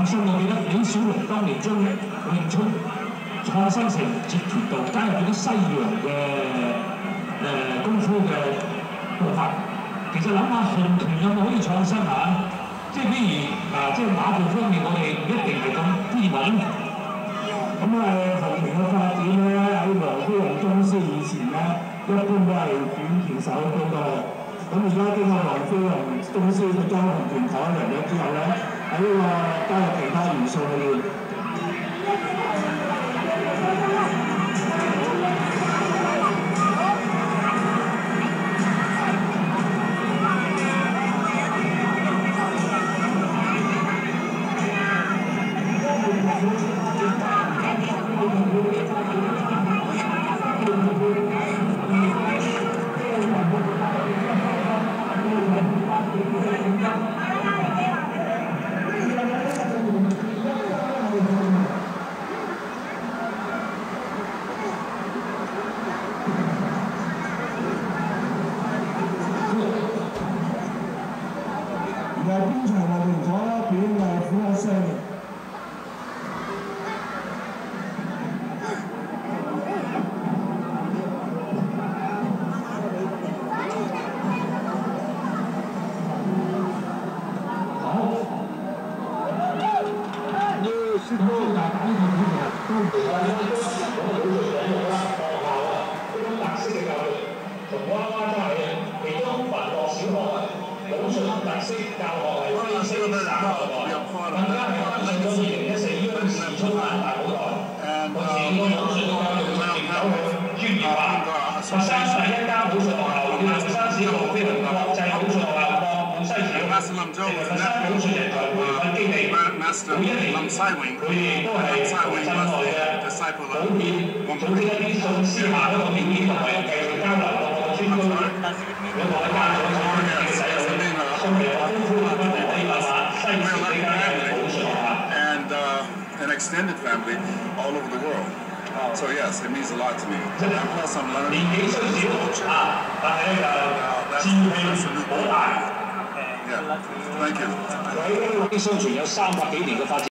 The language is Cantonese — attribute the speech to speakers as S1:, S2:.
S1: 創新，我記得李小龍當年將詠春創新成截拳道，加入咗啲西洋嘅功夫嘅步伐。其實諗下洪拳有冇可以創新下？即係譬如即係馬步方面，我哋唔一定係咁標準。
S2: 咁洪拳嘅發展咧，喺黃飛鴻宗師以前咧，一般都係短拳手居多嘅。咁而家經過黃飛鴻宗師佢將洪拳改良咗之後咧，喺呢個加入其他元素裏面。而係邊場運動咗表演苦口聲嘅。
S3: Master Lam Sai Wing. Lam Sai Wing was the disciple of Wong and an extended family all over the world. So yes, it means a lot to me. And plus I'm learning culture. That's a new book. Yeah, thank you.
S1: 相傳有300幾年嘅發展。